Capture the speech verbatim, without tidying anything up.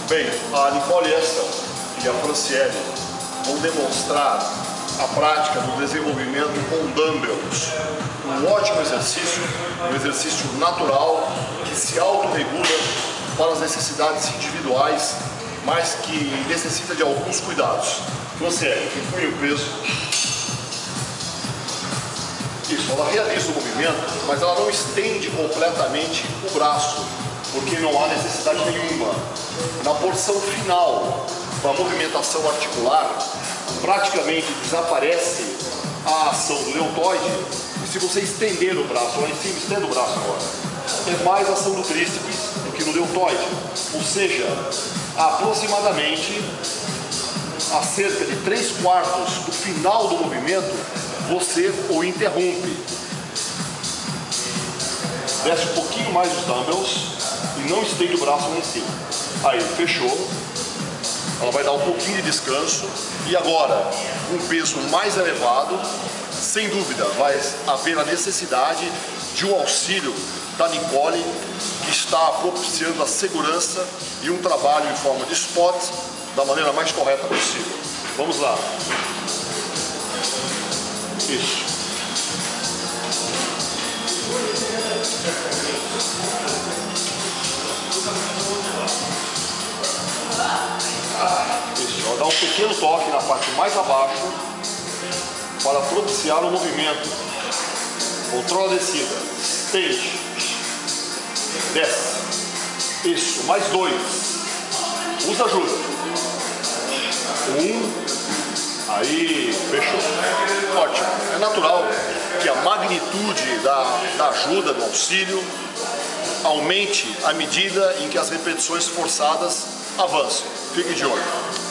Bem, a Nicole Esta e a Franciele vão demonstrar a prática do desenvolvimento com dumbbells. Um ótimo exercício, um exercício natural que se autorregula para as necessidades individuais, mas que necessita de alguns cuidados. Franciele, inclui o peso. Isso, ela realiza o movimento, mas ela não estende completamente o braço, porque não há necessidade nenhuma. Na porção final da movimentação articular, praticamente desaparece a ação do deltoide, e se você estender o braço lá em cima, estenda o braço agora, é mais ação do tríceps do que no deltoide, ou seja, aproximadamente a cerca de três quartos do final do movimento, você o interrompe. Desce um pouquinho mais os dumbbells e não estende o braço lá em cima. Aí, fechou. Ela vai dar um pouquinho de descanso. E agora, um peso mais elevado, sem dúvida, vai haver a necessidade de um auxílio da Nicole, que está propiciando a segurança e um trabalho em forma de spot da maneira mais correta possível. Vamos lá. Isso. Isso. Ó, dá um pequeno toque na parte mais abaixo para propiciar o movimento. Controla a descida. Estende. Desce. Isso. Mais dois. Usa ajuda. Um. Aí, fechou. Ótimo. É natural que a magnitude da, da ajuda, do auxílio, aumente à medida em que as repetições forçadas avancem. Fique de olho.